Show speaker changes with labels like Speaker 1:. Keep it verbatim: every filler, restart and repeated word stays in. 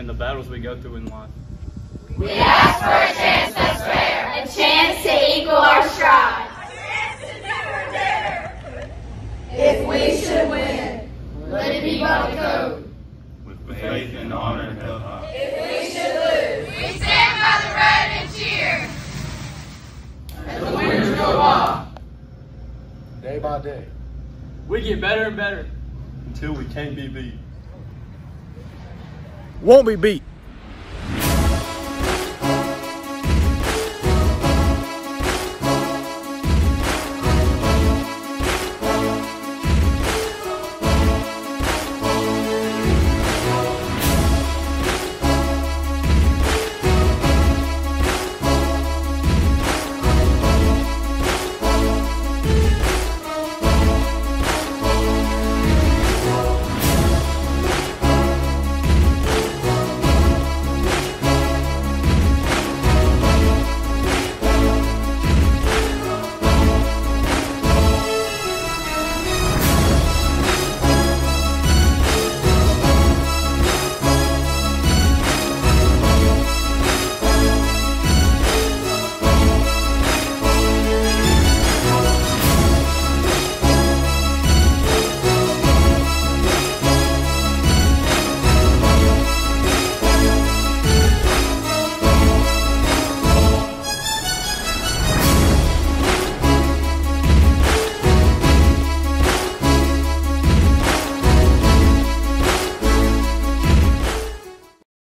Speaker 1: and the battles we go through in life.
Speaker 2: We ask for a chance that's fair, a chance to equal our strides. If we should win, let it be by the code.
Speaker 3: With faith and honor held high.
Speaker 2: If we should lose, we stand by the road and cheer.
Speaker 4: As the winners go by, day by day,
Speaker 1: We get better and better
Speaker 3: Until we can't be beat.
Speaker 4: won't be beat.